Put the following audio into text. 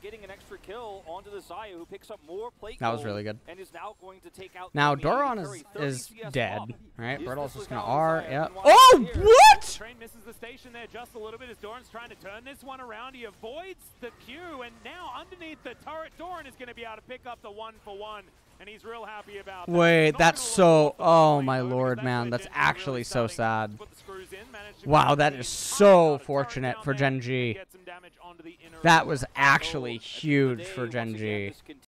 getting an extra kill onto the Zaya, who picks up more plate. That was really good. And is now going to take out now the Doran Curry, is 30 CS dead, off. right? Is Bertle's this just gonna without R. Zaya? Yeah. Meanwhile, Oh, here- what? Train misses the station there just a little bit as Doran's trying to turn this one around. He avoids the Q, and now underneath the turret, Doran is going to be able to pick up the 1-for-1, and he's real happy about that. Wait, He's not that's gonna so. look Oh off my the lord, because man, that's that's where Gen G actually really so starting to sad. put the screws in, managed to Wow, get that the is entire so turret fortunate down for there Gen and G. get some damage onto the inner That ring. was So, actually at the end of the huge day, for once Gen again, G. this